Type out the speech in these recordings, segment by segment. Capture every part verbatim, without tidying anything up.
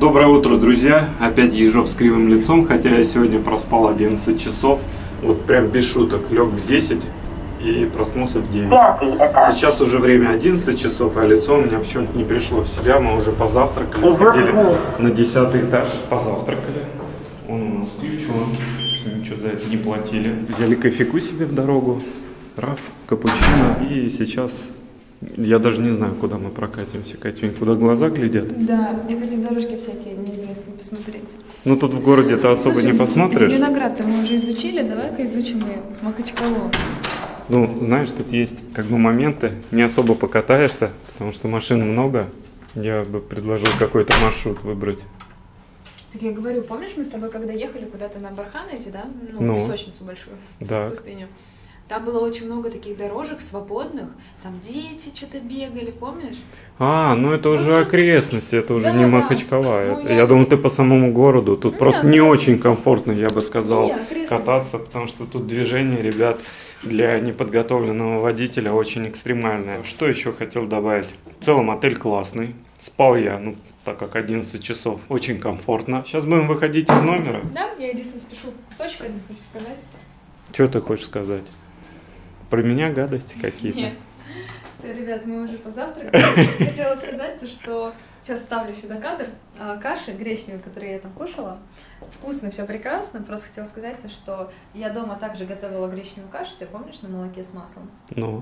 Доброе утро, друзья! Опять Ежов с кривым лицом, хотя я сегодня проспал одиннадцать часов. Вот прям без шуток, лег в десять и проснулся в девять. Сейчас уже время одиннадцать часов, а лицо у меня почему-то не пришло в себя. Мы уже позавтракали, сходили на десятый этаж, позавтракали. Он у нас включен, ничего за это не платили. Взяли кофейку себе в дорогу, раф, капучино, и сейчас... Я даже не знаю, куда мы прокатимся, Катюнь, куда глаза глядят. Да, я хочу дорожки всякие неизвестные посмотреть. Ну тут в городе-то особо Слушай, не посмотришь. Зеленоград-то мы уже изучили, давай-ка изучим и Махачкалу. Ну, знаешь, тут есть как бы моменты, не особо покатаешься, потому что машин много. Я бы предложил какой-то маршрут выбрать. Так я говорю, помнишь, мы с тобой когда ехали куда-то на Бархан эти, да? Ну, ну песочницу большую, да. В пустыню. Там было очень много таких дорожек свободных, там дети что-то бегали, помнишь? А, ну это уже ну, окрестности, это уже да, не да. Махачкала. Ну, это, я... я думаю, ты по самому городу. Тут ну, просто не очень комфортно, я бы сказал, не, кататься, потому что тут движение, ребят, для неподготовленного водителя очень экстремальное. Что еще хотел добавить? В целом отель классный. Спал я, ну, так как одиннадцать часов, очень комфортно. Сейчас будем выходить из номера. Да, я единственное спешу кусочек один хочу сказать. Что ты хочешь сказать? Про меня гадости какие-то? Нет. Все, ребят, мы уже позавтракали. Хотела сказать то, что сейчас ставлю сюда кадр каши гречневой, которую я там кушала. Вкусно, все прекрасно. Просто хотела сказать то, что я дома также готовила гречневую кашу, ты помнишь, на молоке с маслом? Ну.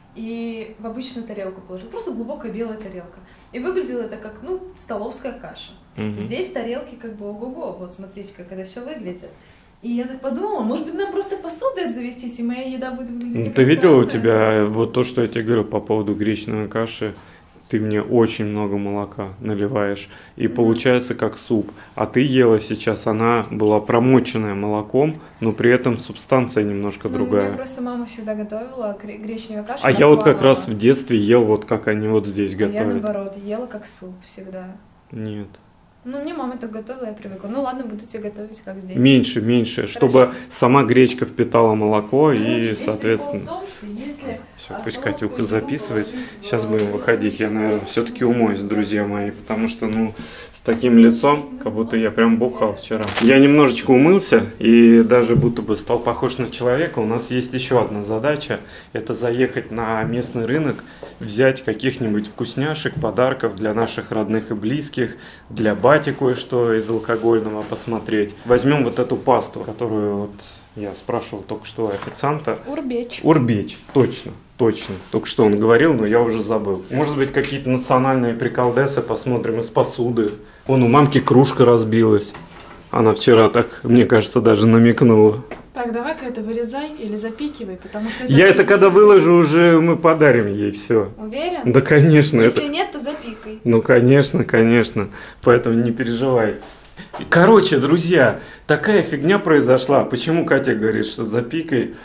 И в обычную тарелку положила. Просто глубокая белая тарелка. И выглядело это как, ну, столовская каша. Угу. Здесь тарелки как бы ого-го. Вот смотрите, как это все выглядит. И я так подумала, может быть, нам просто посудой обзавестись, и моя еда будет выглядеть. Ну, ты видела у тебя вот то, что я тебе говорю по поводу гречневой каши? Ты мне очень много молока наливаешь, и mm-hmm. получается как суп. А ты ела сейчас, она была промоченная молоком, но при этом субстанция немножко ну, другая. Мне просто мама всегда готовила гречневую кашу. А я вот как раз в детстве ел вот как они вот здесь а готовят. Я наоборот, ела как суп всегда. Нет. Ну, мне мама так готовила, я привыкла. Ну, ладно, буду тебе готовить, как здесь. Меньше, меньше, Хорошо. Чтобы сама гречка впитала молоко. Короче, и, соответственно... В том, что если все, пусть Катюха записывает. Сейчас будем выходить. Я, наверное, все-таки умоюсь, друзья мои, потому что, ну, с таким лицом, как будто я прям бухал вчера. Я немножечко умылся и даже будто бы стал похож на человека. У нас есть еще одна задача. Это заехать на местный рынок, взять каких-нибудь вкусняшек, подарков для наших родных и близких, для бати кое-что из алкогольного посмотреть. Возьмем вот эту пасту, которую вот я спрашивал только что у официанта. Урбеч. Урбеч, точно. Точно. Только что он говорил, но я уже забыл. Может быть, какие-то национальные приколдесы посмотрим из посуды. Вон у мамки кружка разбилась. Она вчера так, мне кажется, даже намекнула. Так, давай-ка это вырезай или запикивай, потому что... Это я это когда выложу, уже мы подарим ей все. Уверен? Да, конечно. Если это... нет, то запикай. Ну, конечно, конечно. Поэтому не переживай. Короче, друзья, такая фигня произошла. Почему Катя говорит, что запикай?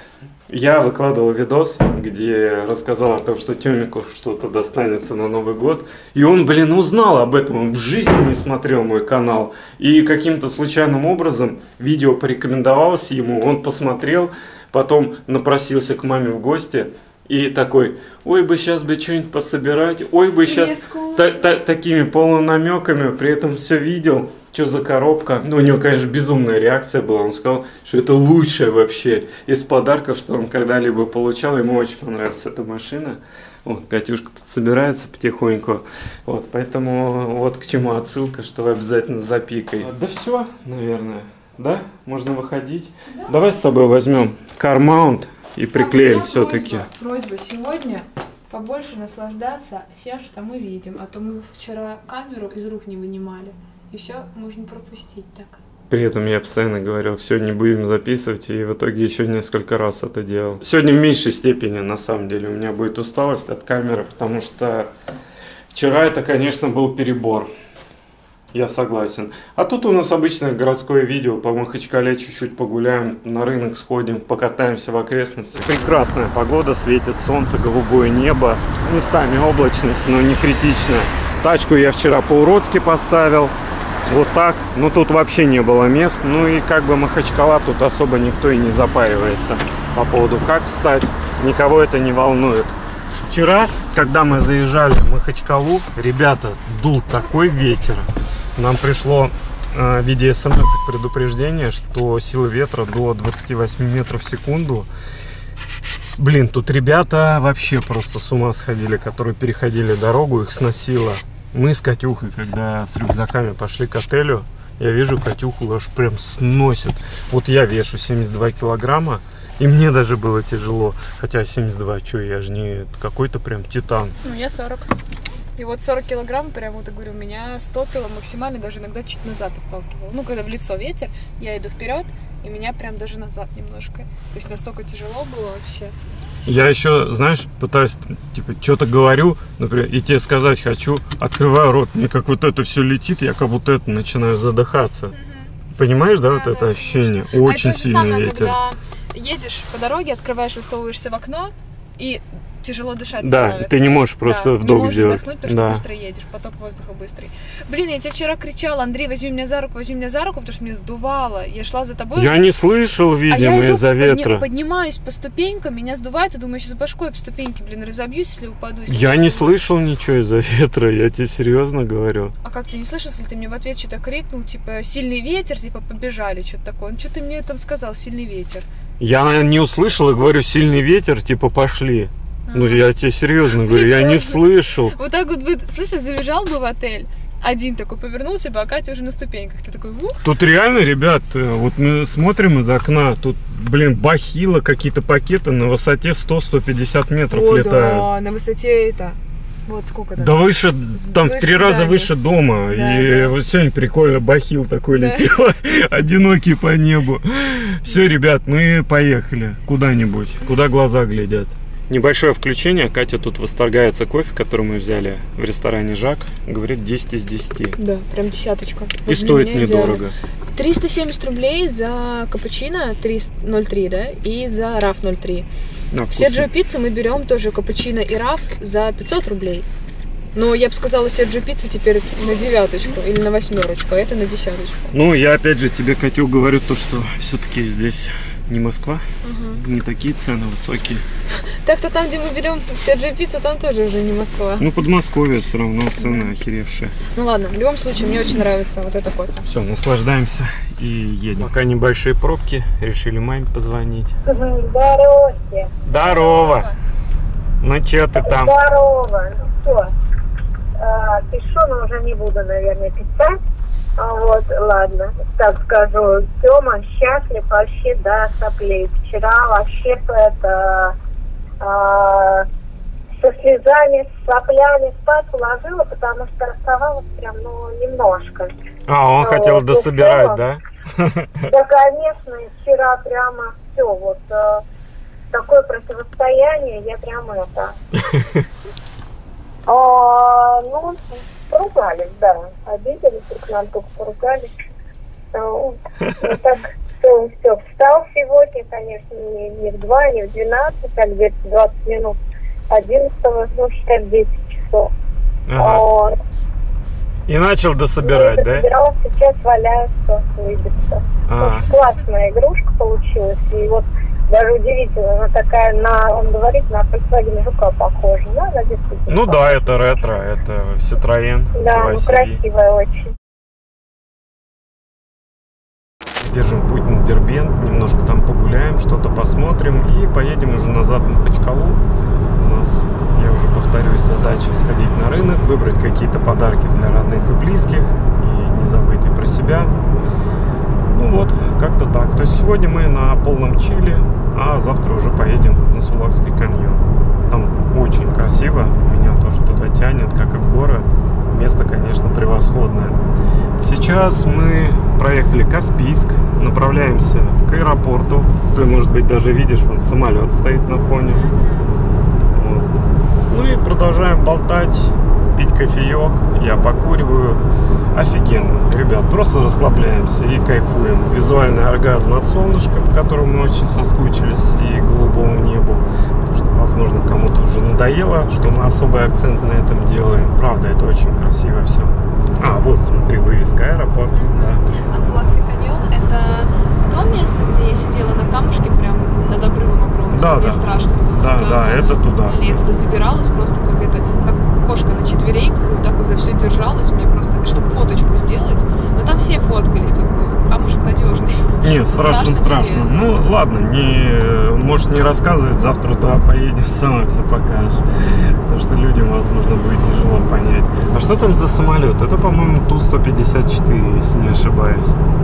Я выкладывал видос, где рассказал о том, что Тёмику что-то достанется на Новый год. И он, блин, узнал об этом. Он в жизни не смотрел мой канал. И каким-то случайным образом видео порекомендовалось ему. Он посмотрел, потом напросился к маме в гости. И такой, ой бы сейчас бы что-нибудь пособирать. Ой бы сейчас та та такими полунамеками. При этом все видел. Что за коробка? Ну, у него, конечно, безумная реакция была. Он сказал, что это лучшее вообще из подарков, что он когда-либо получал. Ему очень понравилась эта машина. Вот, Катюшка тут собирается потихоньку. Вот, поэтому вот к чему отсылка, что вы обязательно запикай. Да все, наверное. Да? Можно выходить. Да. Давай с тобой возьмем car-mount и приклеим все-таки. Просьба, просьба сегодня побольше наслаждаться тем, что мы видим. А то мы вчера камеру из рук не вынимали. И все можно пропустить так. При этом я постоянно говорил, сегодня будем записывать, и в итоге еще несколько раз это делал. Сегодня в меньшей степени, на самом деле, у меня будет усталость от камеры, потому что вчера это, конечно, был перебор. Я согласен. А тут у нас обычное городское видео, по Махачкале чуть-чуть погуляем, на рынок сходим, покатаемся в окрестностях. Прекрасная погода, светит солнце, голубое небо, местами облачность, но не критичная. Тачку я вчера по-уродски поставил. Вот так. Но тут вообще не было мест. Ну и как бы Махачкала тут особо никто и не запаривается по поводу как встать. Никого это не волнует. Вчера, когда мы заезжали в Махачкалу, ребята, дул такой ветер. Нам пришло э, в виде смс предупреждение, что сила ветра до двадцати восьми метров в секунду. Блин, тут ребята вообще просто с ума сходили, которые переходили дорогу, их сносило. Мы с Катюхой, когда с рюкзаками пошли к отелю, я вижу, Катюху аж прям сносит. Вот я вешу семьдесят два килограмма, и мне даже было тяжело. Хотя семьдесят два, что, я же не какой-то прям титан. Ну, я сорок. И вот сорок килограмм, прям вот, я говорю, меня стопило максимально, даже иногда чуть назад отталкивало. Ну, когда в лицо ветер, я иду вперед, и меня прям даже назад немножко. То есть настолько тяжело было вообще. Я еще, знаешь, пытаюсь, типа, что-то говорю, например, и тебе сказать хочу, открываю рот, мне как вот это все летит, я как будто это начинаю задыхаться. Угу. Понимаешь, да, да, вот да, это ощущение? Да. Очень а сильный самое, ветер. Когда едешь по дороге, открываешь, высовываешься в окно, и тяжело дышать да, становится. Ты не можешь просто да, вдох не можешь сделать. Вдохнуть, потому да. что быстро едешь, поток воздуха быстрый. Блин, я тебе вчера кричала, Андрей, возьми меня за руку, возьми меня за руку, потому что меня сдувало. Я шла за тобой. Я не слышал, видимо, а из-за ветра. Подни- поднимаюсь по ступенькам, меня сдувает, и думаю, сейчас башкой об ступеньки, блин, разобьюсь, если упаду. Если я не слышал ничего из-за ветра, я тебе серьезно говорю. А как ты не слышал, если ты мне в ответ что-то крикнул, типа, сильный ветер, типа, побежали, что-то такое. Ну, что ты мне там сказал, сильный ветер? Я не услышал и говорю, сильный ветер, типа, пошли. Ну, я тебе серьезно говорю, я не слышал. Вот так вот, слышишь, забежал бы в отель, один такой повернулся бы, а Катя уже на ступеньках. Ты такой, ух. Тут реально, ребят, вот мы смотрим из окна, тут, блин, бахилы, какие-то пакеты на высоте сто - сто пятьдесят метров О, летают. Да, на высоте это, вот сколько там? Да выше, там выше в три раза здания. Выше дома. Да, и да. вот сегодня прикольно, бахил такой да. летел, одинокий по небу. Все, ребят, мы поехали куда-нибудь, куда глаза глядят. Небольшое включение. Катя тут восторгается кофе, который мы взяли в ресторане Жак. Говорит, десять из десяти. Да, прям десяточка. И стоит недорого. триста семьдесят рублей за капучино ноль три, да, и за раф ноль три. А, в Серджио Пицца мы берем тоже капучино и раф за пятьсот рублей. Но я бы сказала, Серджио Пицца теперь на девяточку или на восьмерочку, а это на десяточку. Ну, я опять же тебе, Катю, говорю то, что все-таки здесь не Москва, угу. не такие цены высокие. Так-то там, где мы берем Серджио Пицца, там тоже уже не Москва. Ну, Подмосковье все равно цены да. охеревшие. Ну ладно, в любом случае, мне очень нравится вот это кофе. Все, наслаждаемся и едем. Пока небольшие пробки, решили маме позвонить. Здравствуйте. Здорово. Ну, что ты там? Здорово. Ну что, а, пишу, но уже не буду, наверное, писать. Вот, ладно, так скажу, Тёма счастлив вообще до соплей. Вчера вообще это а, со слезами, с соплями спать уложила, потому что оставалось прям, ну, немножко. А, он вот, хотел дособирать, да? Да, конечно, вчера прямо все, вот а, такое противостояние, я прямо это... А, ну, поругались, да, обиделись, друг на друга поругались. Ну, так, все, все, встал сегодня, конечно, не, не в два, не в двенадцать, а где-то двадцать минут одиннадцатого, ну, считай, в десять часов. Ага. Вот. И начал дособирать, да? Дособирал, сейчас валяется, выбиться. Ну, классная игрушка получилась, и вот даже удивительно, она такая, на, он говорит, на Volkswagen Жука похожа, да, она действительно. Ну похожа. Да, это ретро, это Citroёn. Да, ну, красивая очень. Держим путь на Дербент, немножко там погуляем, что-то посмотрим и поедем уже назад в Махачкалу. У нас, я уже повторюсь, задача сходить на рынок, выбрать какие-то подарки для родных и близких и не забыть и про себя. Ну вот, как-то так. То есть сегодня мы на полном чиле, а завтра уже поедем на Сулакский каньон. Там очень красиво, меня тоже туда тянет, как и в горы. Место, конечно, превосходное. Сейчас мы проехали Каспийск, направляемся к аэропорту. Ты, может быть, даже видишь, вон самолет стоит на фоне. Вот. Ну и продолжаем болтать, пить кофеек. Я покуриваю. Офигенно, ребят, просто расслабляемся и кайфуем. Визуальный оргазм от солнышка, по которому мы очень соскучились, и голубому небу. Потому что, возможно, кому-то уже надоело, что мы особый акцент на этом делаем. Правда, это очень красиво все. А, вот, смотри, вывеска аэропорт. Mm-hmm. Да. А Сулакский каньон — это то место, где я сидела на камушке прям над обрывом огромным. Да, Мне да. страшно было. Да, это, да, это туда. Я туда забиралась просто как это, как кошка на четвереньках, и вот так вот за все держалась, мне просто, чтобы фоточку сделать. Но там все фоткались, как бы, камушек надежный. Не, страшно, страшно. страшно. Ну, ладно, не, может, не рассказывать, завтра туда поедем, сама все покажешь. Потому что людям, возможно, будет тяжело понять. А что там за самолет? Это, по-моему, Ту сто пятьдесят четыре, если не ошибаюсь.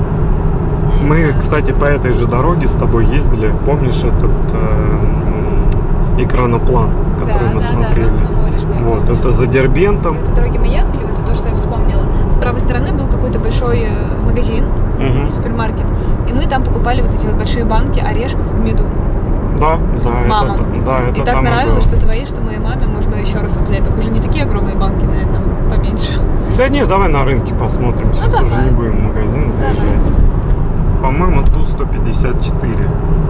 Мы, кстати, по этой же дороге с тобой ездили. Помнишь этот э, экраноплан, который да, мы да, смотрели? Да, на море, вот, это за Дербентом. По этой дороге мы ехали, вот это то, что я вспомнила. С правой стороны был какой-то большой магазин, угу. супермаркет. И мы там покупали вот эти вот большие банки орешков в меду. Да, да, Мама. это, да, это и так нравилось, что твои, что моей маме можно еще раз взять. Только уже не такие огромные банки, наверное, поменьше. Да не, давай на рынке посмотрим. Сейчас ну, уже не будем в магазин заезжать. По-моему, Ту сто пятьдесят четыре.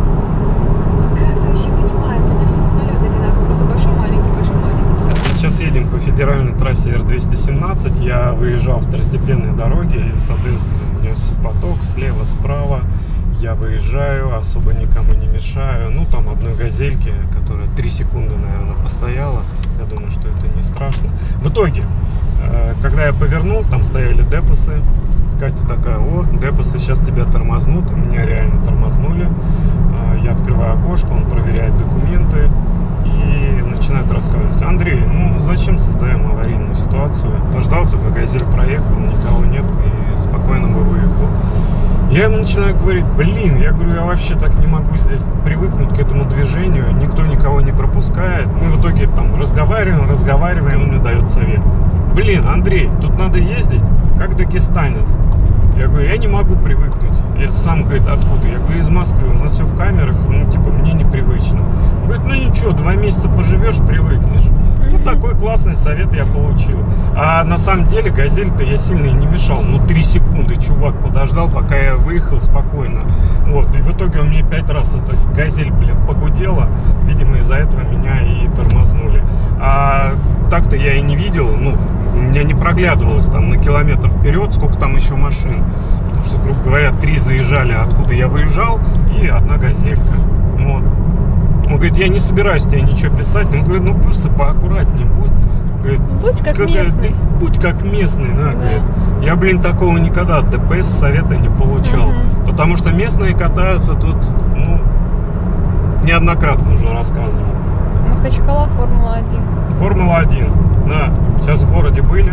Как ты вообще понимаешь? Для меня все самолеты одинаковые. Просто большой, маленький, большой, маленький. Все. Сейчас едем по федеральной трассе Р двести семнадцать. Я выезжал второстепенной дороги и, соответственно, нес поток слева, справа. Я выезжаю, особо никому не мешаю. Ну, там одной газельке, которая три секунды, наверное, постояла. Я думаю, что это не страшно. В итоге, когда я повернул, там стояли депосы. Катя такая: о, депосы сейчас тебя тормознут. Меня реально тормознули. Я открываю окошко, он проверяет документы и начинает рассказывать: Андрей, ну зачем создаем аварийную ситуацию? Дождался бы, газель проехал, никого нет и спокойно бы выехал. Я ему начинаю говорить: блин, я говорю, я вообще так не могу здесь привыкнуть к этому движению, никто никого не пропускает. Мы в итоге там разговариваем, разговариваем, он мне дает совет: блин, Андрей, тут надо ездить как дагестанец. Я говорю, я не могу привыкнуть. Я сам, говорит, откуда? Я говорю, из Москвы. У нас все в камерах, ну, типа, мне непривычно. Он говорит, ну ничего, два месяца поживешь, привыкнешь. Ну, такой классный совет я получил. А на самом деле газель-то я сильно и не мешал. Ну, три секунды чувак подождал, пока я выехал спокойно. Вот, и в итоге у меня пять раз эта газель, блин, погудела. Видимо, из-за этого меня и тормознули. А так-то я и не видел, ну, у меня не проглядывалось там на километр вперед, сколько там еще машин. Потому что, грубо говоря, три заезжали, откуда я выезжал, и одна газелька. Вот. Он говорит, я не собираюсь тебе ничего писать. Он говорит, ну просто поаккуратнее будь. Говорит, будь как местный. Будь как местный, да, да. Говорит. Я, блин, такого никогда от ДПС совета не получал. Угу. Потому что местные катаются тут, ну, неоднократно уже рассказывал. Махачкала, Формула один. Формула один, да. Сейчас в городе были.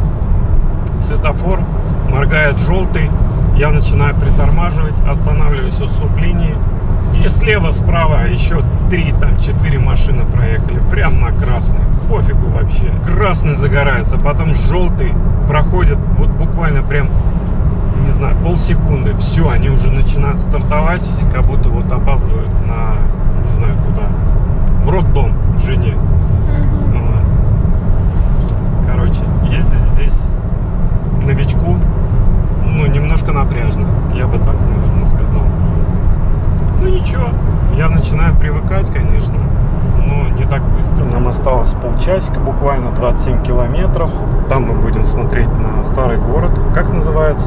Светофор моргает желтый. Я начинаю притормаживать, останавливаюсь в уступлении. И слева, справа еще три, там, четыре машины проехали. Прям на красный. Пофигу вообще. Красный загорается, потом желтый проходит вот буквально прям, не знаю, полсекунды. Все, они уже начинают стартовать, как будто вот опаздывают на, не знаю куда. В роддом к жене. Mm-hmm. Короче, ездить здесь новичку, ну, немножко напряжно. Я бы так, наверное, сказал. Ну ничего, я начинаю привыкать, конечно, но не так быстро. Нам осталось полчасика, буквально двадцать семь километров. Там мы будем смотреть на старый город. Как называется?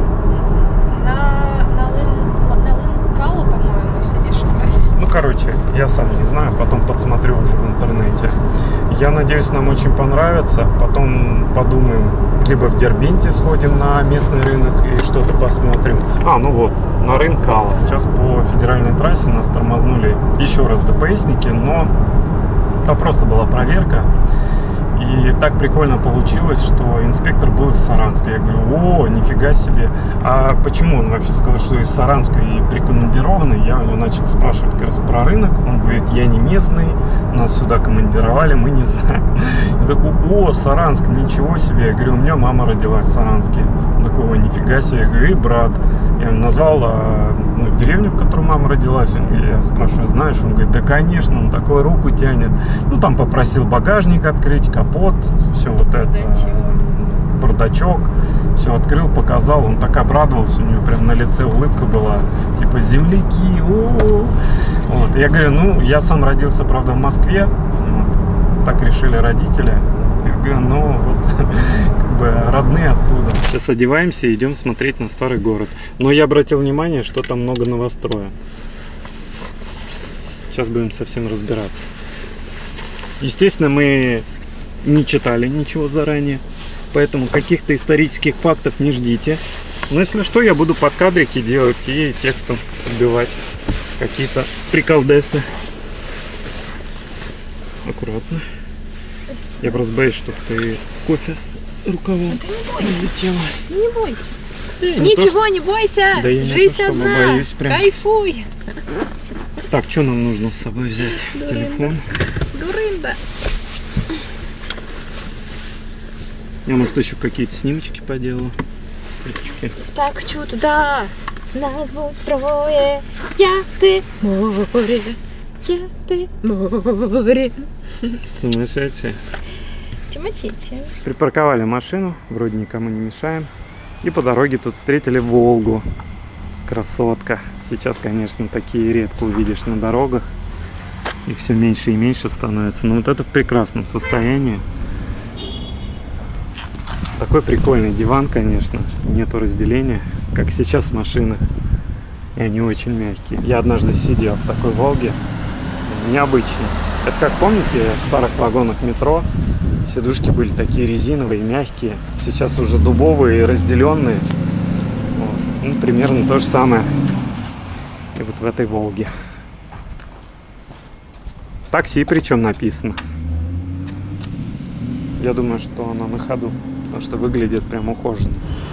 На Налынкала, по-моему, если не ошибаюсь. Ну, короче, я сам не знаю, потом подсмотрю уже в интернете. Я надеюсь, нам очень понравится. Потом подумаем, либо в Дербенте сходим на местный рынок и что-то посмотрим. А, ну вот, на Рынкала. Сейчас по федеральной трассе нас тормознули еще раз ДПСники, но это просто была проверка. И так прикольно получилось, что инспектор был из Саранска. Я говорю, о, нифига себе. А почему он вообще сказал, что из Саранска и прикомандированный? Я у него начал спрашивать как раз про рынок. Он говорит, я не местный, нас сюда командировали, мы не знаем. Я такой, о, Саранск, ничего себе. Я говорю, у меня мама родилась в Саранске. Он такой, о, нифига себе. Я говорю, и брат. Я ему назвал ну, деревню, в которой мама родилась. Я спрашиваю, знаешь? Он говорит, да, конечно. Он такой руку тянет. Ну, там попросил багажник открыть, капот, все вот это, бардачок. бардачок, все открыл, показал, он так обрадовался, у него прям на лице улыбка была, типа земляки, о-о-о. Вот. Я говорю, ну, я сам родился, правда, в Москве, вот. Так решили родители, вот. Я говорю, ну, вот, как бы родные оттуда. Сейчас одеваемся и идем смотреть на старый город, но я обратил внимание, что там много новостроя. Сейчас будем совсем разбираться. Естественно, мы не читали ничего заранее. Поэтому каких-то исторических фактов не ждите. Но если что, я буду подкадрики делать и текстом отбивать какие-то приколдесы. Аккуратно. Спасибо. Я просто боюсь, чтобы ты кофе рукавом Ты не бойся. залетела. Ты не бойся. Да я не то, Ничего не бойся. Да я не Жизнь то, чтобы одна. боюсь прям. Кайфуй. что- Так, что нам нужно с собой взять? Дурында. Телефон. Дурында. Я, может, еще какие-то снимочки поделаю. Фоточки. Так, чё туда? Нас будет трое. Я, ты, море. Я, ты, море. Сумасшедшие. Тиматичи. Припарковали машину, вроде никому не мешаем. И по дороге тут встретили Волгу. Красотка. Сейчас, конечно, такие редко увидишь на дорогах. Их все меньше и меньше становится. Но вот это в прекрасном состоянии. Такой прикольный диван, конечно. Нету разделения, как сейчас в машинах. И они очень мягкие. Я однажды сидел в такой Волге. Необычно. Это как, помните, в старых вагонах метро сидушки были такие резиновые, мягкие. Сейчас уже дубовые и разделенные. Вот. Ну, примерно то же самое. И вот в этой Волге. Такси причем написано. Я думаю, что она на ходу. Потому что выглядит прям ухоженно.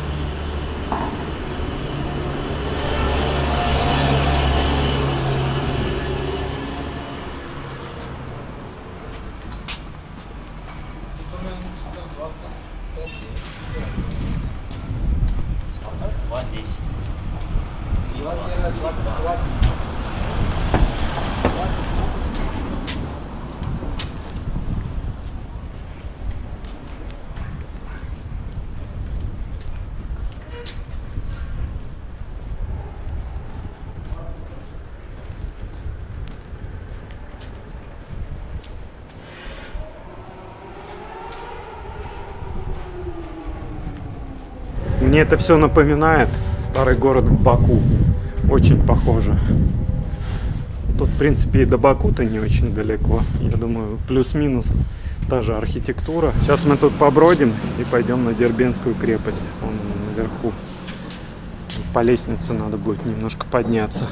Мне это все напоминает старый город в Баку. Очень похоже. Тут, в принципе, и до Баку-то не очень далеко. Я думаю, плюс-минус та же архитектура. Сейчас мы тут побродим и пойдем на Дербентскую крепость. Вон наверху. По лестнице надо будет немножко подняться.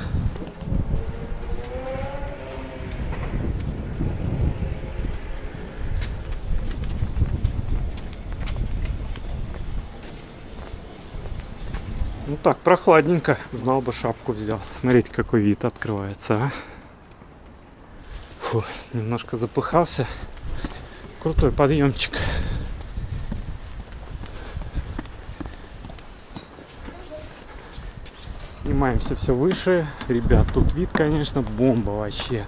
Ну так, прохладненько. Знал бы, шапку взял. Смотрите, какой вид открывается, а. Фу, немножко запыхался. Крутой подъемчик. Поднимаемся все выше. Ребят, тут вид, конечно, бомба вообще.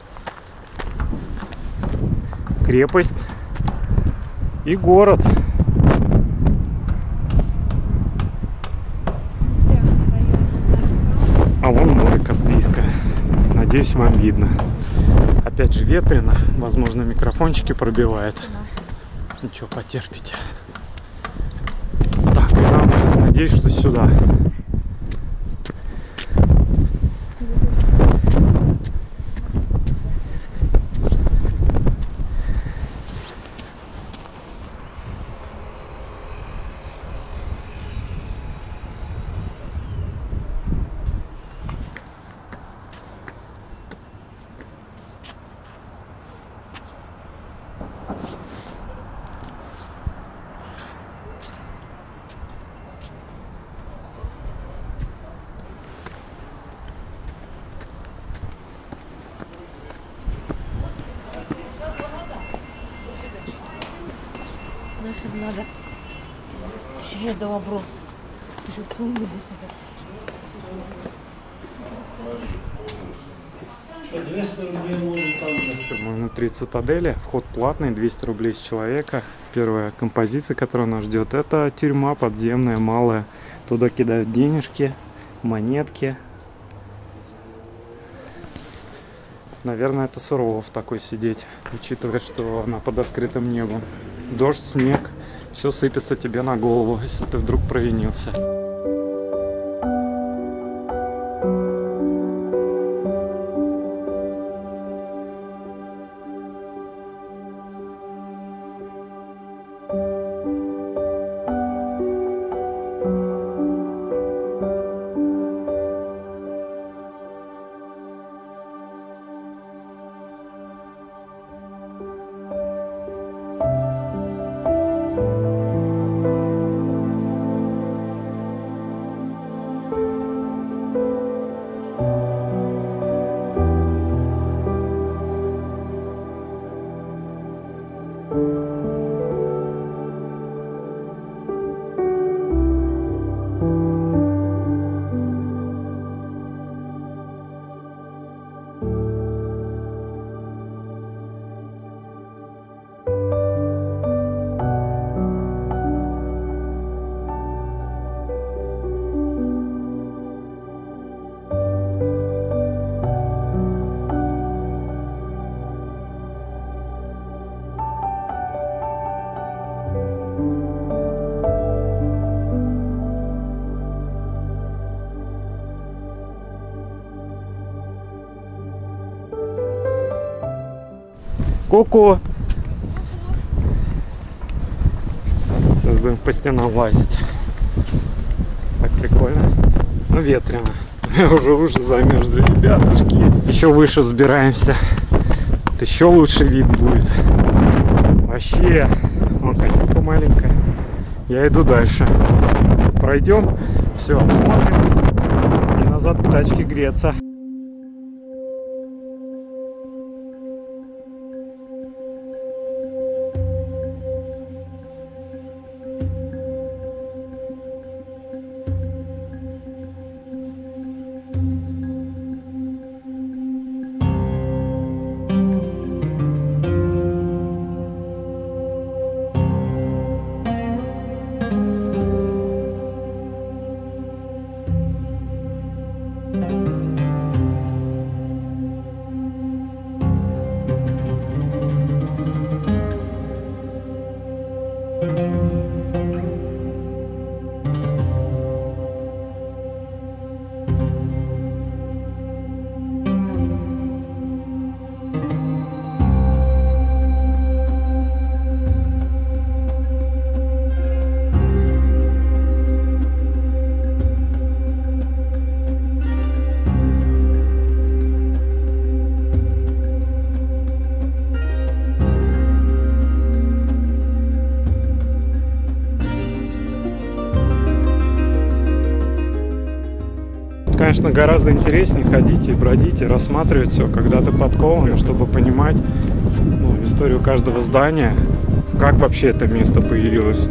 Крепость и город. А вон море Каспийское. Надеюсь, вам видно. Опять же ветрено. Возможно, микрофончики пробивает. Ничего, потерпите. Так, и нам, надеюсь, что сюда. Надо. Ще добро. Что, двести рублей может там дать? Мы внутри цитадели. Вход платный, двести рублей с человека. Первая композиция, которая нас ждет, это тюрьма подземная, малая. Туда кидают денежки, монетки. Наверное, это сурово в такой сидеть, учитывая, что она под открытым небом. Дождь, снег, все сыпется тебе на голову, если ты вдруг провинился. Ку-ку. Сейчас будем по стенам лазить. Так прикольно. Ну, ветрено. Уже уши замерзли, ребятушки. Еще выше взбираемся. Вот еще лучше вид будет. Вообще. Вон конюха маленькая. Я иду дальше. Пройдем. Все, смотрим. И назад к тачке греться. Конечно, гораздо интереснее ходить и бродить, и рассматривать все, когда ты подкован, чтобы понимать, ну, историю каждого здания, как вообще это место появилось.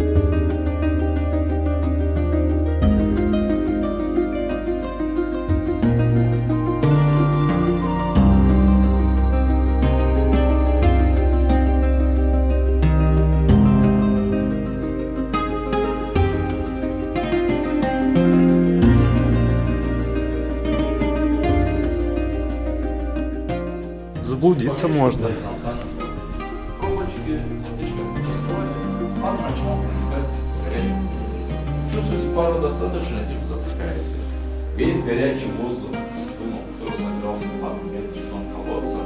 Заблудиться можно. Чувствуете пару достаточно и затыкаете. Весь горячий воздух с дымом, который собирался в пару метров колодца.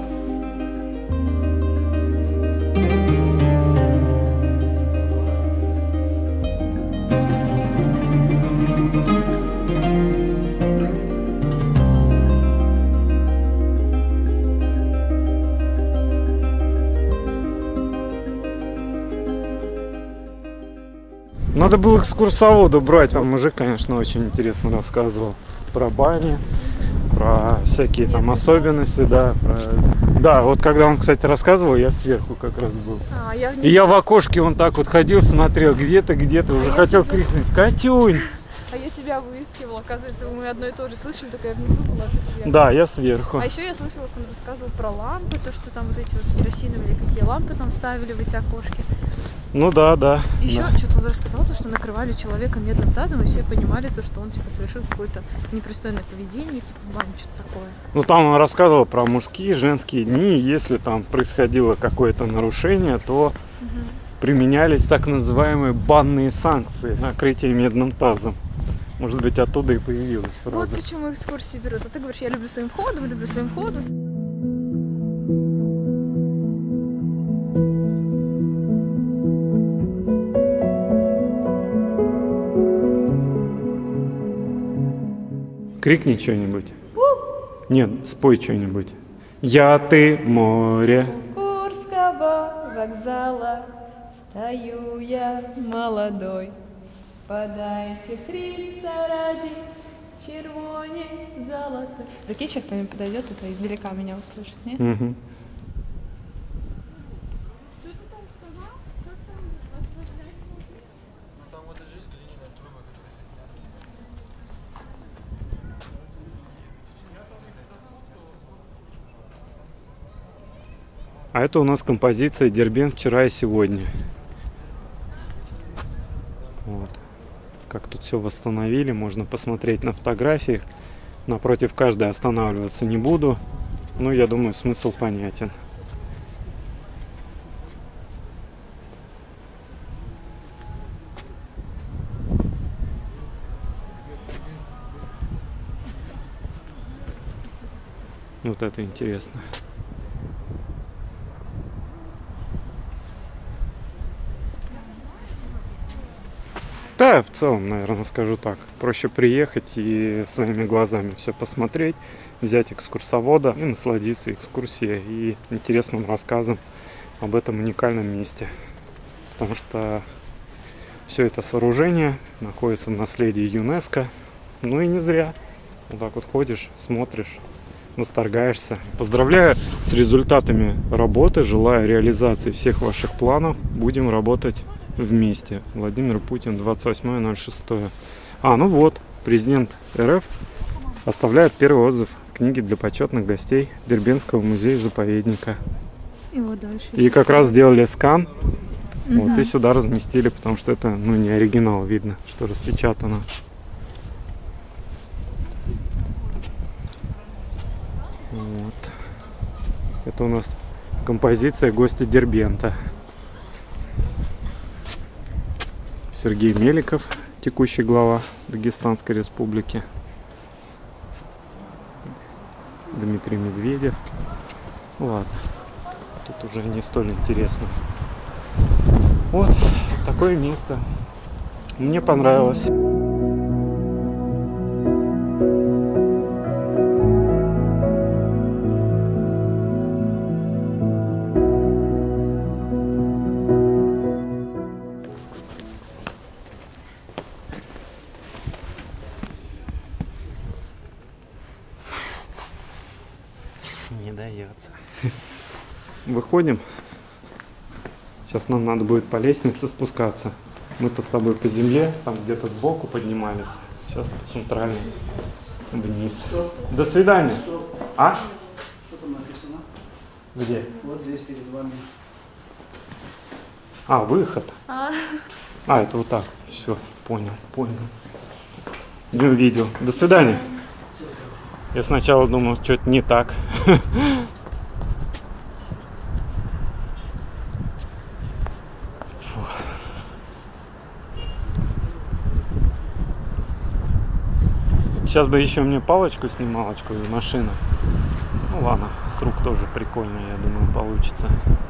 Надо было экскурсовода брать, а мужик, конечно, очень интересно рассказывал про бани, про всякие там особенности, да, про... да, вот когда он, кстати, рассказывал, я сверху как раз был, а, я и я в окошке вон так вот ходил, смотрел, где-то, где-то, уже а хотел тебя... крикнуть: Катюнь! А я тебя выискивала, оказывается, мы одно и то же слышали, только я внизу была, ты сверху. Да, я сверху. А еще я слышала, как он рассказывал про лампы, то, что там вот эти вот керосиновые, какие лампы там ставили в эти окошки. Ну да, да. Еще да. что-то он рассказал, то, что накрывали человека медным тазом, и все понимали то, что он типа совершил какое-то непристойное поведение, типа в бане, что-то такое. Ну там он рассказывал про мужские, женские дни, если там происходило какое-то нарушение, то угу. применялись так называемые банные санкции, накрытие медным тазом. Может быть, оттуда и появилась фраза. Вот почему экскурсии берут. А ты говоришь, я люблю своим ходом, люблю своим ходом. Крикни что-нибудь. Нет, спой что-нибудь. Я, ты, море. У Курского вокзала стою я молодой. Подайте Христа ради, червонец золотой. Прикинь, сейчас кто-нибудь подойдет, это издалека меня услышит, не? Угу. А это у нас композиция «Дербент вчера и сегодня». Вот. Как тут все восстановили, можно посмотреть на фотографиях. Напротив каждой останавливаться не буду. Ну, я думаю, смысл понятен. Вот это интересно. Да, в целом, наверное, скажу так. Проще приехать и своими глазами все посмотреть, взять экскурсовода и насладиться экскурсией и интересным рассказом об этом уникальном месте. Потому что все это сооружение находится в наследии ЮНЕСКО. Ну и не зря. Вот так вот ходишь, смотришь, восторгаешься. Поздравляю с результатами работы. Желаю реализации всех ваших планов. Будем работать вместе. Владимир Путин, двадцать восьмое ноль шестое. А, ну вот, президент РФ оставляет первый отзыв в книге для почетных гостей Дербентского музея-заповедника. И вот дальше. И как раз сделали скан. Угу. Вот, и сюда разместили, потому что это, ну, не оригинал, видно, что распечатано. Вот. Это у нас композиция «Гости Дербента». Сергей Меликов, текущий глава Дагестанской республики. Дмитрий Медведев. Ладно, тут уже не столь интересно. Вот такое место. Мне понравилось. Не дается. Выходим. Сейчас нам надо будет по лестнице спускаться. Мы-то с тобой по земле, там где-то сбоку поднимались. Сейчас по центральной вниз. До свидания. А? Что там написано? Где? Вот здесь перед вами. А, выход. А, А, это вот так. Все, понял, понял. Не увидел. До свидания. Я сначала думал, что-то не так. Фу. Сейчас бы еще мне палочку-снималочку из машины. Ну ладно, с рук тоже прикольно, я думаю, получится.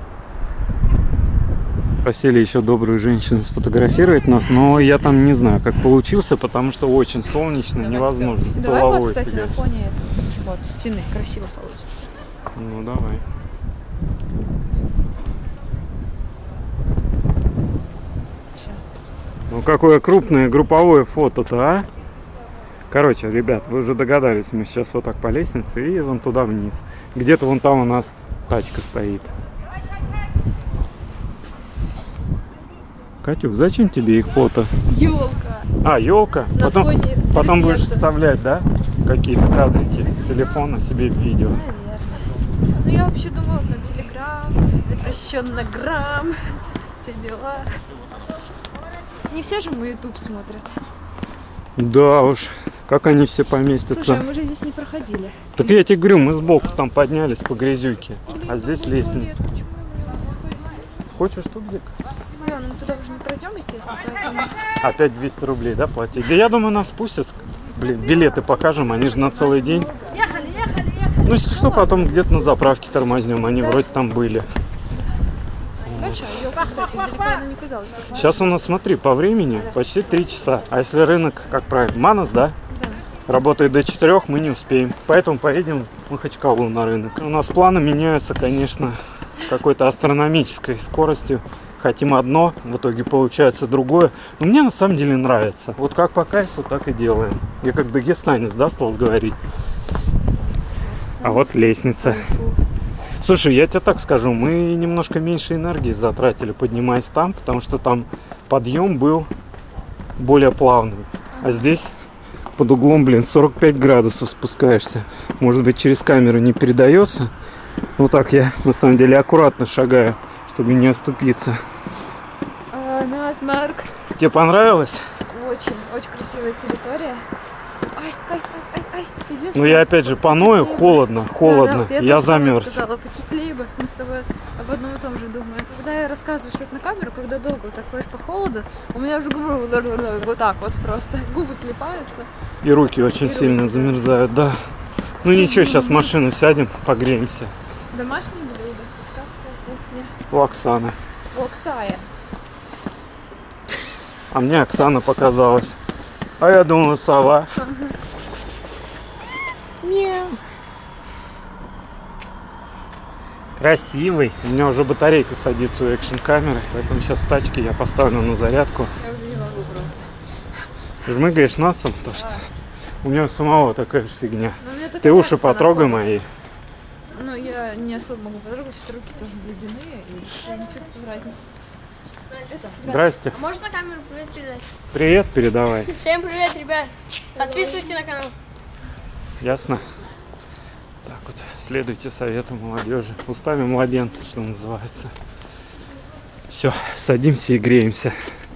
Просили еще добрую женщину сфотографировать нас, но я там не знаю, как получился, потому что очень солнечно, давай невозможно. всё. Давай вот, Половой кстати, на фигач. фоне этого, вот, стены красиво получится. Ну давай. Всё. Ну какое крупное групповое фото-то, а? Короче, ребят, вы уже догадались, мы сейчас вот так по лестнице и вон туда вниз. Где-то вон там у нас тачка стоит. Катюк, зачем тебе их фото? Ёлка. А, елка? На Потом, фоне потом будешь Дербента. вставлять, да? Какие-то кадрики с телефона себе в видео. Наверное. Ну я вообще думала, там телеграм, запрещенно грамм, все дела. Не все же мой ютуб смотрят. Да уж, как они все поместятся. Слушай, а мы же здесь не проходили. Так я тебе говорю, мы сбоку там поднялись по грязюке, Блин, а здесь ну, лестница. туалет, почему мы не сходим? Хочешь тубзик? Бля, ну мы туда уже не пройдем, естественно, поэтому... Опять двести рублей, да, платить? Да я думаю, нас спустят. Блин, билеты покажем, они же на целый день. Ну, если что, потом где-то на заправке тормознем, они вроде там были. Короче, ёлка, кстати, издалека она не казалась такой. Сейчас у нас, смотри, по времени почти три часа. А если рынок, как правильно, Манас, да? Да. Работает до четырёх, мы не успеем. Поэтому поедем в Махачкалу на рынок. У нас планы меняются, конечно, с какой-то астрономической скоростью. Хотим одно, в итоге получается другое. Но мне на самом деле нравится. Вот как по кайфу, так и делаем. Я как дагестанец, да, стал говорить. А вот лестница. Слушай, я тебе так скажу, мы немножко меньше энергии затратили, поднимаясь там, потому что там подъем был более плавный. А здесь под углом, блин, сорок пять градусов спускаешься. Может быть, через камеру не передается. Вот так я, на самом деле, аккуратно шагаю, чтобы не оступиться. А, нас, Марк. Тебе понравилось? Очень, очень красивая территория. Ай, ай, ай, ай, ай. Ну, Единственное, я опять же поною, потеплее бы. холодно, холодно, Да, да, вот я, я тоже самое замерз. сказала, потеплее бы. Мы с тобой об одном и том же думаем. Когда я рассказываю что-то на камеру, когда долго вот так ходишь по холоду, у меня уже губы вот так вот просто, губы слипаются. И руки очень И сильно руки, да. замерзают, да. Ну ничего, сейчас в машину сядем, погреемся. Домашние блюда, кавказская кухня. У Оксаны. У Октая. А мне Оксана показалась. А я думала, сова. Мяу. Красивый. У меня уже батарейка садится у экшн-камеры, поэтому сейчас тачки я поставлю на зарядку. Я уже не могу просто. Жмыгаешь носом, потому что у меня у самого такая же фигня. Но мне так Ты уши нравится потрогай на фото. мои. Ну, я не особо могу потрогать, что руки тоже ледяные, и я не чувствую разницы. Это, Здрасте. А можно камеру привет передать? Привет передавай. Всем привет, ребят! Подписывайтесь на канал. Ясно? Так вот, следуйте советам молодежи. Устами младенца, что называется. Все, садимся и греемся.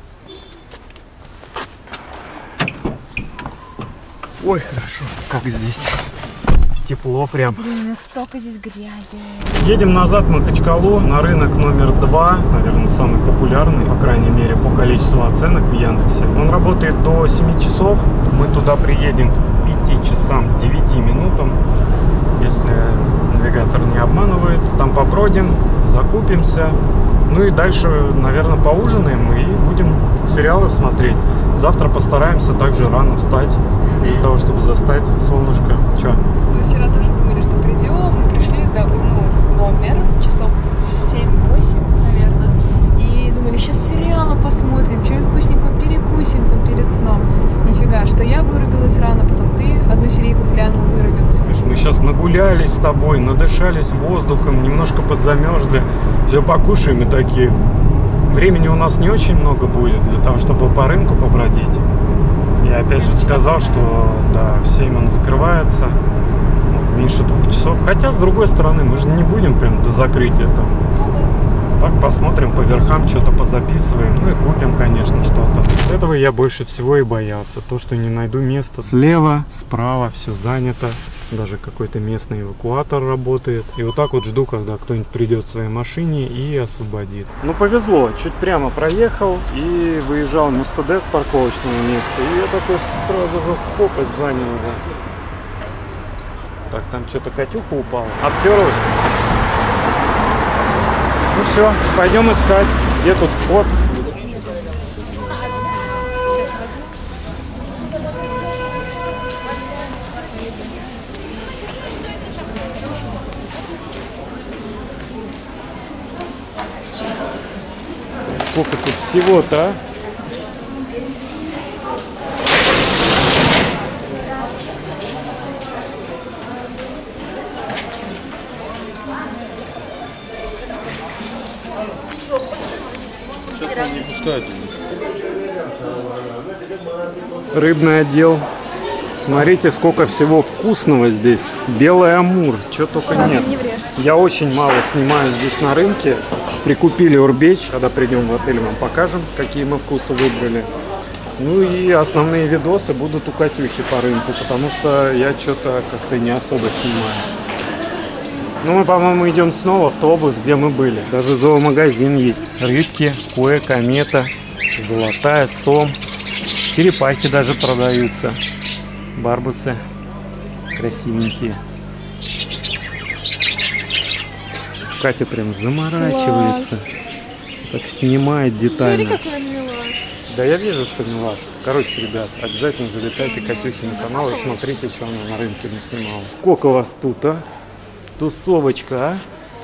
Ой, хорошо, как здесь. Тепло прям. Блин, у меня столько здесь грязи. Едем назад в Махачкалу на рынок номер два, наверное, самый популярный, по крайней мере, по количеству оценок в Яндексе. Он работает до семи часов. Мы туда приедем к пяти часам девяти минутам, если навигатор не обманывает. Там побродим, закупимся. Ну и дальше, наверное, поужинаем и будем сериалы смотреть. Завтра постараемся также рано встать, для того, чтобы застать солнышко. Че? Мы вчера тоже думали, что придем. Мы пришли до, ну, в номер часов в семь-восемь, наверное. И думали, сейчас сериалы посмотрим, что-нибудь вкусненького перекусим там перед сном. Нифига, что я вырубилась рано, потом ты одну серийку глянул, вырубился. Мы сейчас нагулялись с тобой, надышались воздухом, немножко подзамерзли. Все покушаем и такие. Времени у нас не очень много будет для того, чтобы по рынку побродить. Я опять же сказал, что да, в семь он закрывается. Меньше двух часов. Хотя, с другой стороны, мы же не будем прям до закрытия там. Ну да. Так посмотрим по верхам, что-то позаписываем. Ну и купим, конечно, что-то. Этого я больше всего и боялся. То, что не найду места. Слева, справа все занято. Даже какой-то местный эвакуатор работает. И вот так вот жду, когда кто-нибудь придет в своей машине и освободит. Ну повезло. Чуть прямо проехал и выезжал Мерседес с парковочного места. И я такой сразу же хоп и занял его. Так, там что-то Катюха упала. Обтерлась. Ну все, пойдем искать, где тут вход. Сколько тут всего-то, а? Сейчас он не пускает. Рыбный отдел. Смотрите, сколько всего вкусного здесь. Белый амур, чего только нет. Не врежься. Я очень мало снимаю здесь на рынке. Прикупили урбеч. Когда придем в отель, вам покажем, какие мы вкусы выбрали. Ну и основные видосы будут у Катюхи по рынку, потому что я что-то как-то не особо снимаю. Ну, мы, по-моему, идем снова в ту область, где мы были. Даже зоомагазин есть. Рыбки, куэ, комета, золотая, сом. Черепахи даже продаются. Барбусы красивенькие. Катя прям заморачивается. Класс. Так снимает детально. Смотри, какой он милаш. Да я вижу, что милаш. Короче, ребят, обязательно залетайте к Катюхе на канал и смотрите, что она на рынке наснимала. Сколько вас тут, а? Тусовочка, а?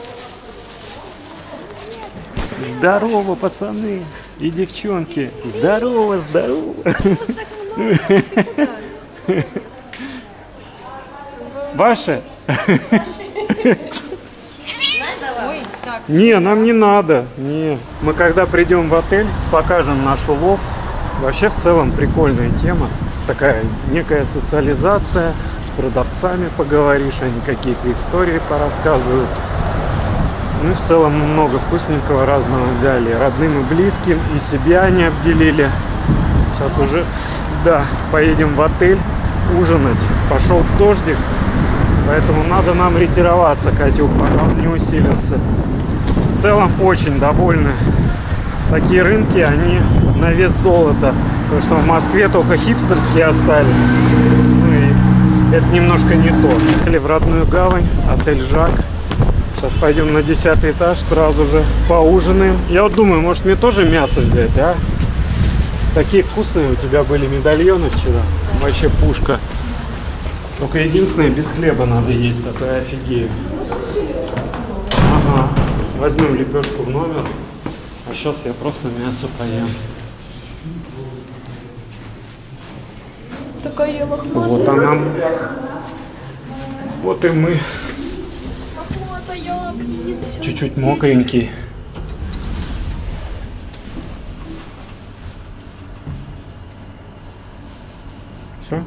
Здорово, пацаны и девчонки. Здорово, здорово. Вот так много. Ты куда? Ваши? Ой, так. Не, нам не надо. Не. Мы когда придем в отель, покажем наш улов. Вообще в целом прикольная тема. Такая некая социализация. С продавцами поговоришь, они какие-то истории порассказывают. Ну и в целом много вкусненького разного взяли. Родным и близким. И себя они обделили. Сейчас уже, да, поедем в отель ужинать. Пошел дождик. Поэтому надо нам ретироваться, Катюх, пока он не усилился. В целом очень довольны. Такие рынки, они на вес золота. Потому что в Москве только хипстерские остались. Ну и это немножко не то. Ехали в родную гавань, отель Жак. Сейчас пойдем на десятый этаж, сразу же поужинаем. Я вот думаю, может мне тоже мясо взять, а? Такие вкусные у тебя были медальоны вчера. Вообще пушка. Только единственное, без хлеба надо есть, а то я офигею. Ага. Возьмем лепешку в номер. А сейчас я просто мясо поем. Такая лохматая. Вот она. Вот и мы. Чуть-чуть мокренький. Все?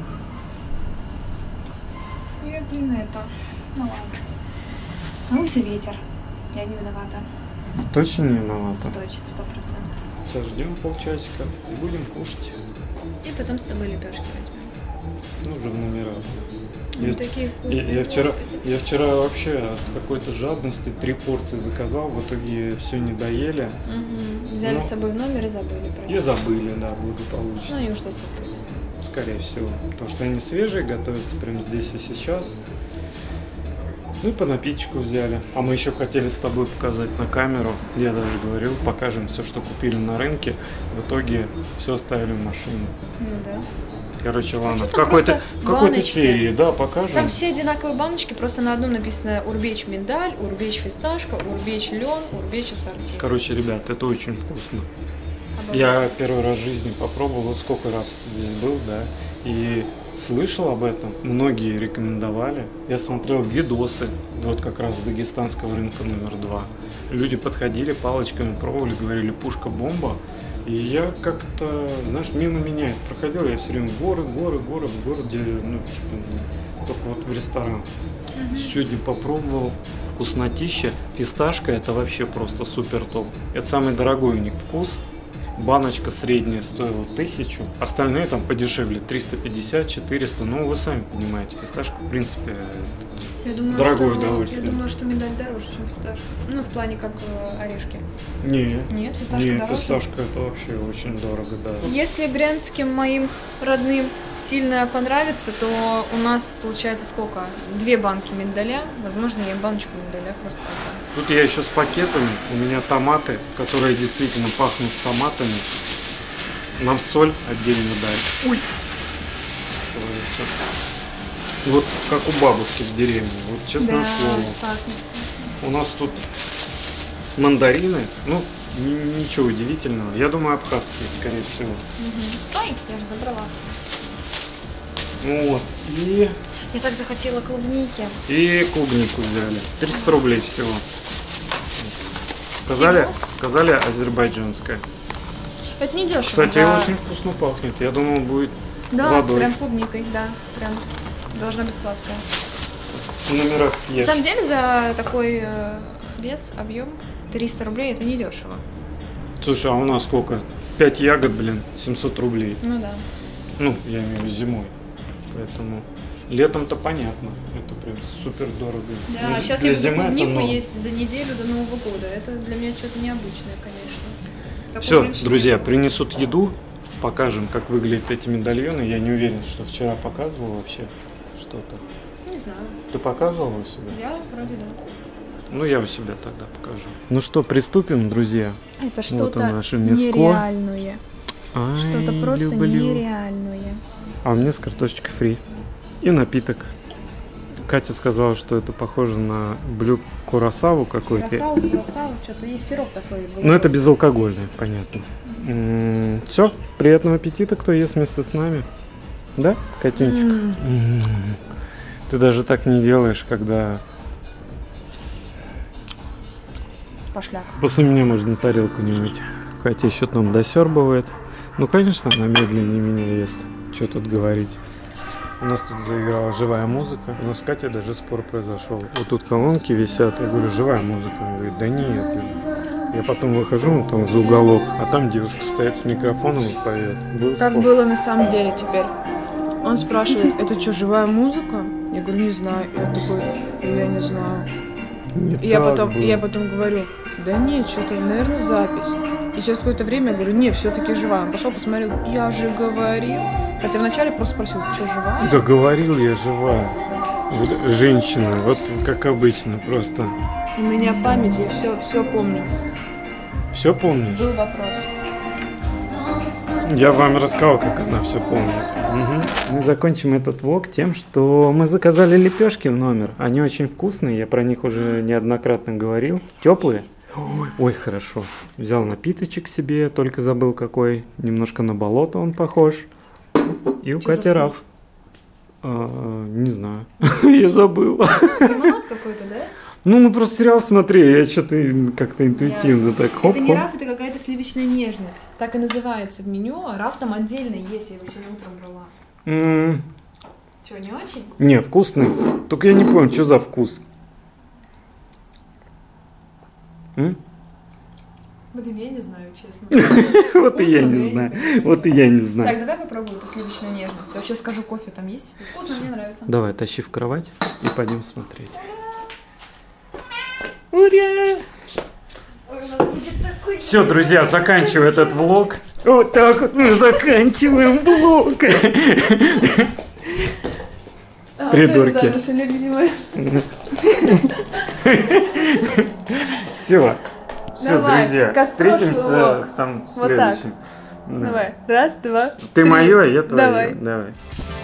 Я, блин, это... Ну ладно. На улице ветер. Я не виновата. Точно не виновата? Точно, сто процентов. Сейчас ждем полчасика и будем кушать. И потом с собой лепешки возьмем. Ну, уже в номерах. Ну, Я, такие я, вкусные, я, вчера, господи. я вчера вообще от какой-то жадности три порции заказал, в итоге все не доели. Угу. Взяли Ну, с собой в номер и забыли про И них. забыли, да, Ну благополучно. и уж засыпали. Скорее всего. Потому что они свежие, готовятся прямо здесь и сейчас. Ну и по напиточку взяли. А мы еще хотели с тобой показать на камеру. Я даже говорил, покажем все, что купили на рынке. В итоге все оставили в машине. Ну да. Короче, ладно, что в там какой-то, просто в какой-то баночки? серии, да, покажем. Там все одинаковые баночки, просто на одном написано урбеч миндаль, урбеч фисташка, урбеч лен, урбеч ассорти. Короче, ребят, это очень вкусно. Обалденно. Я первый раз в жизни попробовал, вот сколько раз здесь был, да, и слышал об этом, многие рекомендовали. Я смотрел видосы, вот как раз с дагестанского рынка номер два. Люди подходили, палочками пробовали, говорили пушка-бомба. И я как-то, знаешь, мимо меня это проходил, я все время горы, горы, горы в городе, ну, типа, только вот в ресторан. Сегодня попробовал, вкуснотища. Фисташка это вообще просто супер топ. Это самый дорогой у них вкус. Баночка средняя стоила тысячу, остальные там подешевле, триста пятьдесят, четыреста. Ну, вы сами понимаете, фисташка, в принципе, Я думала, дорогое что, удовольствие. Я думала, что миндаль дороже, чем фисташка. Ну, в плане как э, орешки. не, Нет, фисташка не, дороже. фисташка это вообще очень дорого, да. Если брянским моим родным сильно понравится, то у нас получается сколько? Две банки миндаля. Возможно, я им баночку миндаля просто отдам. Тут я еще с пакетами, у меня томаты, которые действительно пахнут томатами. Нам соль отдельно дали. Ой! Вот как у бабушки в деревне, вот честное слово. пахнет. У нас тут мандарины, ну, ни- ничего удивительного. Я думаю, абхазские, скорее всего. Стой, я же забрала. Вот. И, Я так захотела клубники. и клубнику взяли. триста рублей всего. Сказали, сказали азербайджанская. Это не дешево. Кстати, за- очень вкусно пахнет. Я думал, будет Да, водой. прям клубникой, да, прям должна быть сладкая. в номерах На съешь. самом деле за такой э, вес, объем триста рублей это не дешево. Слушай, а у нас сколько? пять ягод, блин, семьсот рублей. Ну да. Ну, я имею в виду зимой. Поэтому летом-то понятно. Это прям супер дорого. Да, Для- сейчас для я буду зимы это клубнику норм. есть за неделю до Нового года. Это для меня что-то необычное, конечно. Такого Все, раньше друзья, не было. принесут еду, покажем, как выглядят эти медальоны. Я не уверен, что вчера показывал вообще что-то. Не знаю. Ты показывал у себя? Я вроде да. Ну, я у себя тогда покажу. Ну что, приступим, друзья? Это Вот что-то оно, наше мяско. нереальное. Ай, Что-то просто люблю. нереальное. А у меня с картошечкой фри. И напиток. Катя сказала, что это похоже на блюд курасаву какой-то. Красава, красава, что-то есть сироп такой. Ну, это безалкогольное, понятно. Все, приятного аппетита, кто ест вместе с нами. Да, Катюнчик? М. Ты даже так не делаешь, когда... Пошляк. После меня можно тарелку не мыть. Катя еще там досербывает. Ну, конечно, она медленнее меня ест. Что тут говорить. У нас тут заиграла живая музыка. У нас с Катей даже спор произошел. Вот тут колонки висят. Я говорю, живая музыка. Она говорит, да нет. Я потом выхожу, ну, там за уголок, а там девушка стоит с микрофоном и поет. Был Как спор. было на самом деле теперь? Он спрашивает, это что, живая музыка? Я говорю, не знаю. Я такой, я не знаю. Не И я так потом, было. и я потом говорю, да нет, что-то, наверное, запись. И через какое-то время я говорю, не, все-таки живая. Он пошел, посмотрел, я же говорил. Хотя вначале просто спросил, что, живая? Да говорил я, живая. Вот женщина, вот как обычно, просто. У меня память, я все, все помню. Все помнишь? Был вопрос. Я вам рассказал, как она все помнит. Угу. Мы закончим этот влог тем, что мы заказали лепешки в номер. Они очень вкусные, я про них уже неоднократно говорил. Теплые. Ой, ой, хорошо. Взял напиточек себе, только забыл какой. Немножко на болото он похож. И у Кати Раф. А, не знаю. Я забыл. Лимонад какой-то, да? Ну, мы просто сериал смотрели, я что-то как-то интуитивно Ясно. так хоп-хоп. Это не раф, это какая-то сливочная нежность. Так и называется в меню, а раф там отдельно есть, я его сегодня утром брала. М, Чего, не очень? Не, вкусный. Только я не понял, что за вкус. М? Блин, я не знаю, честно. Вот и я Вкусно, не да, знаю. я не Вот и я не Так, знаю. давай попробуем эту сливочную нежность. Вообще скажу, кофе там есть? Вкусно, мне нравится. Давай, тащи в кровать и пойдем смотреть. Ура! Все, друзья, заканчиваю этот влог. Вот так вот мы заканчиваем влог. Придурки. Все. Все, Давай, друзья, как встретимся прошлый влог. там в Вот так. следующем. Да. Давай, раз, два, Ты три. мое, я твое. Давай. Давай.